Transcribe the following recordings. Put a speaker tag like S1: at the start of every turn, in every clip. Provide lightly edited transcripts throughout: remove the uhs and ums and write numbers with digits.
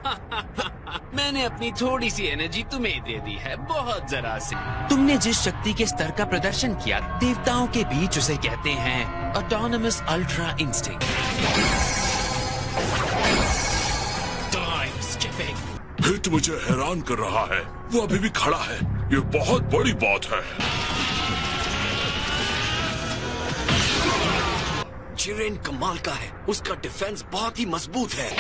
S1: मैंने अपनी थोड़ी सी एनर्जी तुम्हें दे दी है, बहुत जरा से।
S2: तुमने जिस शक्ति के स्तर का प्रदर्शन किया, देवताओं के बीच उसे कहते हैं autonomous ultra instinct.
S1: Time skipping.
S3: Hit मुझे हैरान कर रहा है, वो अभी भी खड़ा है। ये बहुत बड़ी बात है।
S4: जिरेन कमाल का है, उसका डिफेंस बहुत ही मजबूत है।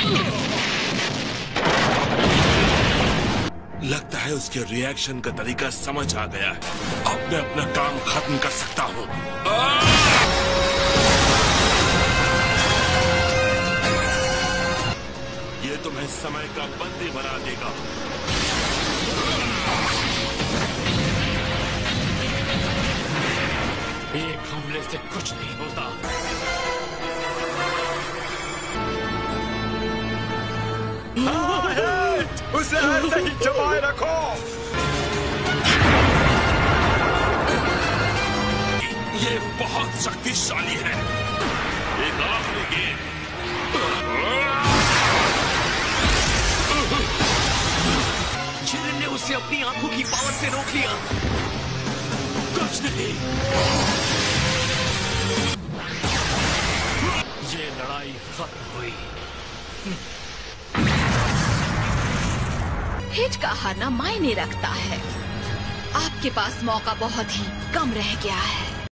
S3: लगता है उसके रिएक्शन का तरीका समझ आ गया है। अब मैं अपना काम खत्म कर सकता हूँ। ये तुम्हें समय का बंदी बना देगा।
S1: एक हमले से कुछ नहीं होता।
S5: उसे ऐसे ही जमाए रखो।
S3: ये बहुत शक्तिशाली है। एक आखिरी गेंद।
S4: जिरेन ने उसे अपनी आंखों की पावर से रोक लिया।
S1: कुछ नहीं। ये लड़ाई खत्म हुई।
S6: हिट का हारना मायने रखता है। आपके पास मौका बहुत ही कम रह गया है।